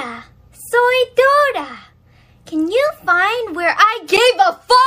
Hola, soy Dora. Can you find where I gave a fuck?